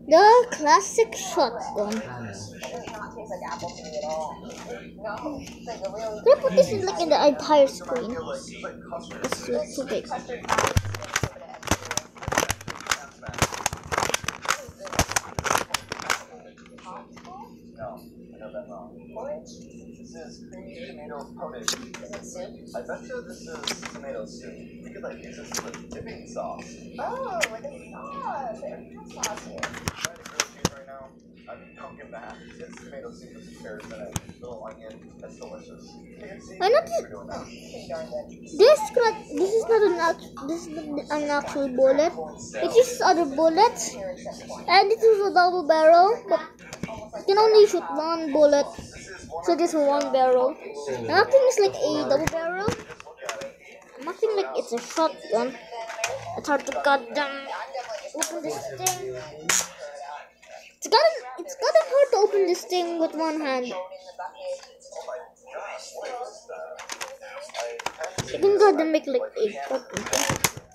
The classic shotgun. Can I put this in like in the entire screen? It's too big. This is creamy tomato potage. Is it soup? I bet you this is tomato soup. We could like use this as a dipping sauce. Oh, with a sauce. There's sauce here. I'm trying to grill cheese right now. I'm pumpkin back. It's tomato soup with some carrots in it. Little onion. That's delicious. I noticed this is not an actual bullet. It uses other bullets, and this is a double barrel, but you can only shoot one bullet. So this is one barrel. I'm acting is like a double barrel. I'm acting like it's a shotgun. It's hard to goddamn open this thing. It's gotten hard to open this thing with one hand. You can go ahead and make like a shotgun.